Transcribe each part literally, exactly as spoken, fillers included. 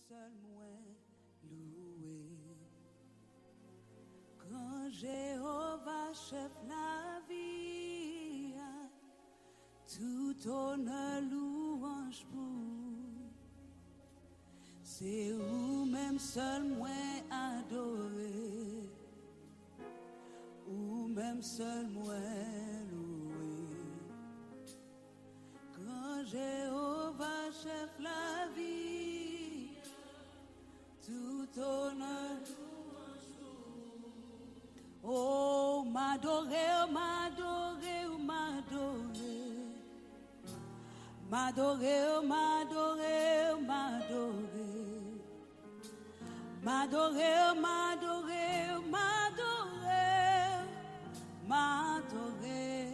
seul moi loué. Quand Jéhovah chef la vie, tout honneur louange pour. C'est où même seul moi adoré, ou même seul moi loué. Quand Jéhovah chef la vie, tout honneur. Oh, m'adorer, m'adorer, m'adorer. M'adorer, m'adorer, m'adorer. M'adorer, m'adorer, m'adorer. M'adorer,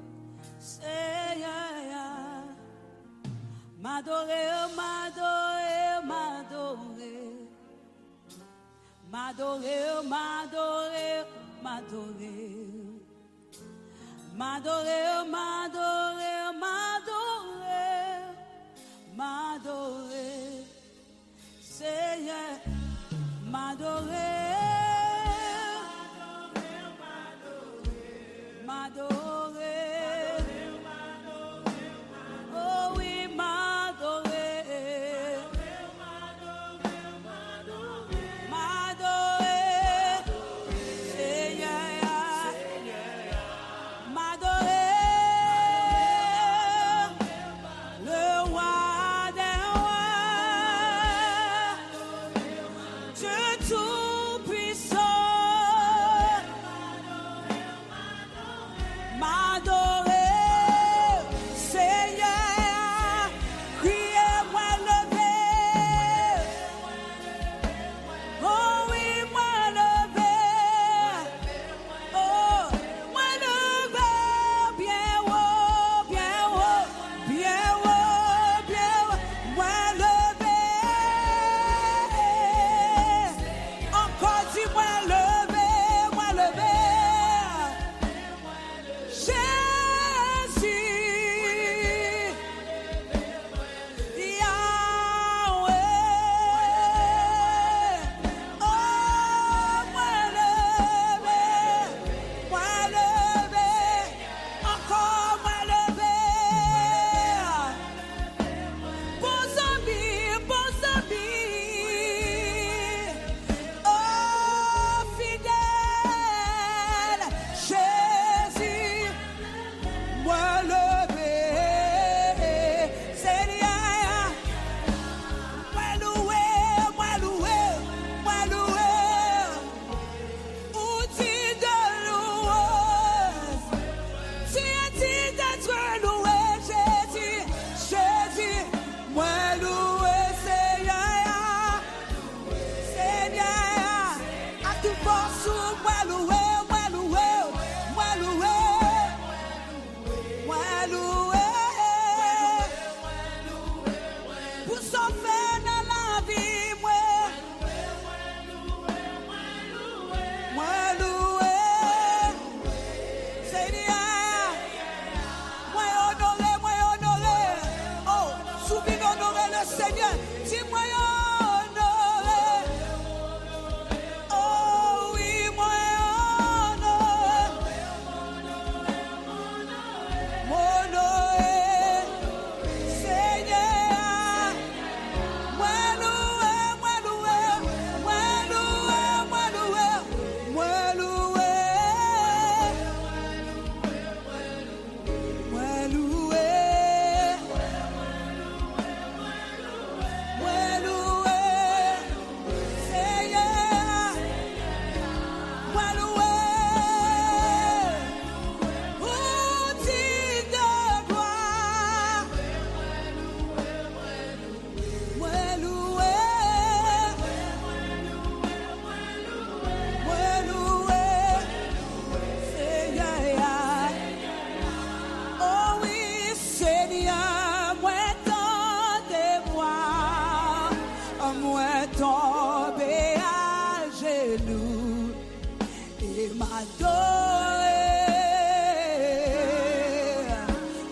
Seigneur. M'adorer, m'adorer, m'adorer. M'adorer, m'adorer, m'adorer. M'adorer, m'adorer, m'adorer. M'adorer, Seigneur. M'adorer. M'adorer. Oh oui, m'adorer.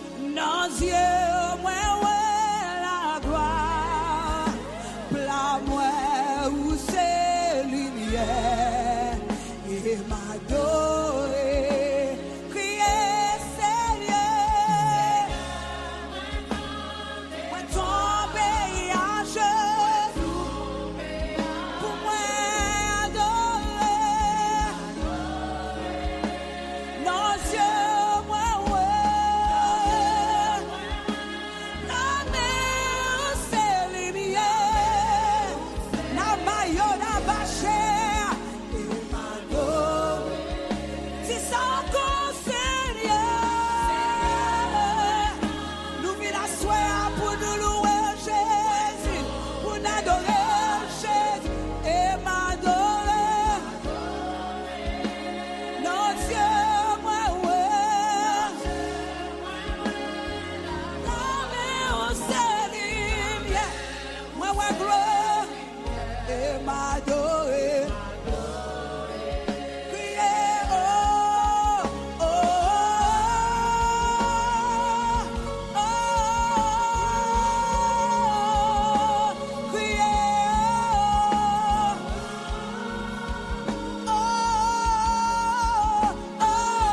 Nos yeux, moi, ouais, la gloire, plat, moi. et m'adorer. Crier, oh, oh, oh, oh, crier, oh, oh, oh,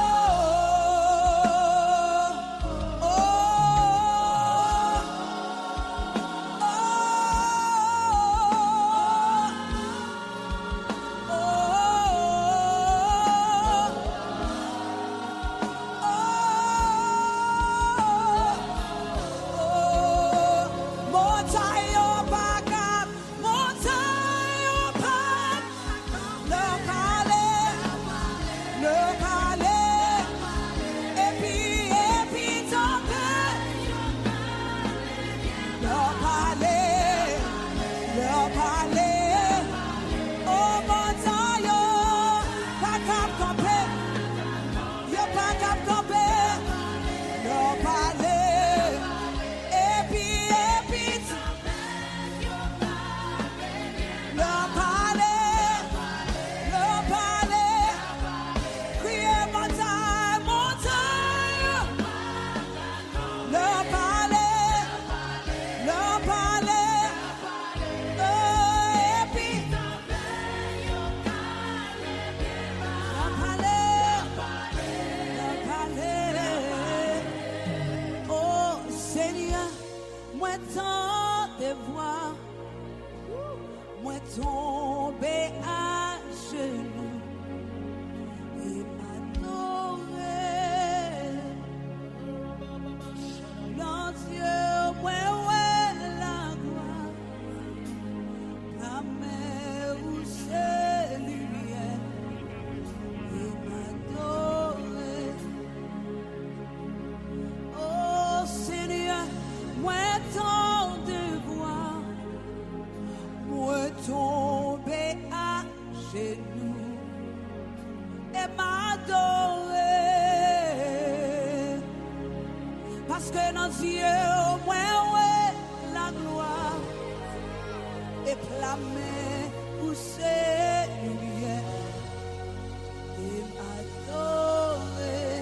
tomber à genoux et m'adorer. Dans Dieu, ouais, ouais, la gloire, la mer où c'est lumière et m'adorer. Oh Seigneur, moi ton devoir, moi tomber à genoux et m'adorer. Parce que dans Dieu, moi, ouais, la gloire et clamer où c'est lumière et m'adorer.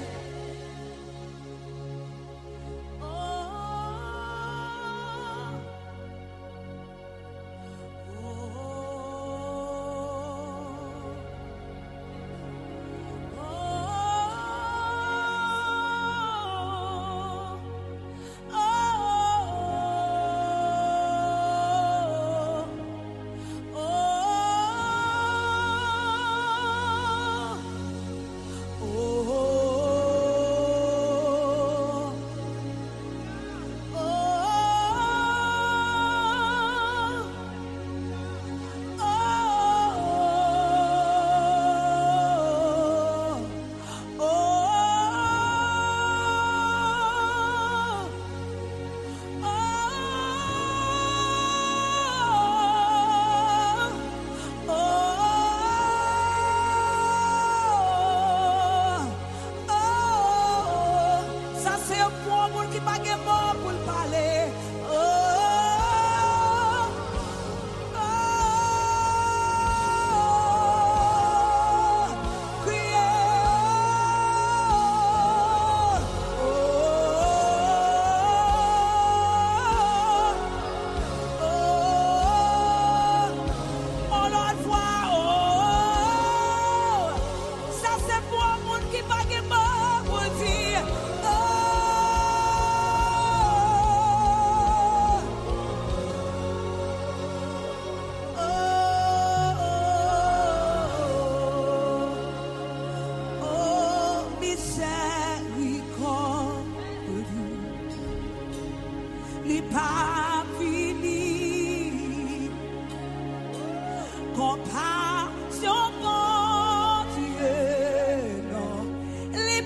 Compassion, mon Dieu, non, les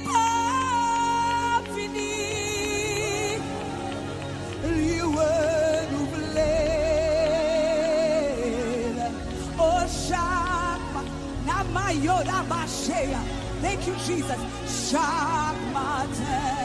pas finis, lui renouveler, oh chaque namayo nabashea, thank you Jesus, chaque matin.